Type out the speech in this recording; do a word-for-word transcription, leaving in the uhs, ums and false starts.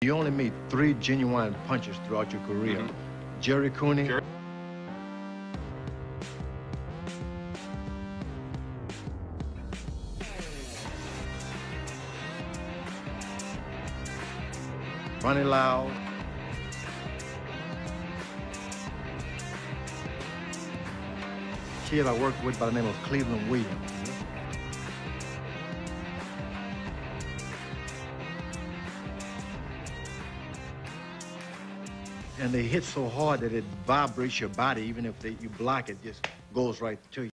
You only made three genuine punches throughout your career. Mm-hmm. Jerry Cooney. Jerry Ronnie Lau. Kid I worked with by the name of Cleveland Williams. And they hit so hard that it vibrates your body, even if they, you block it, just goes right to you.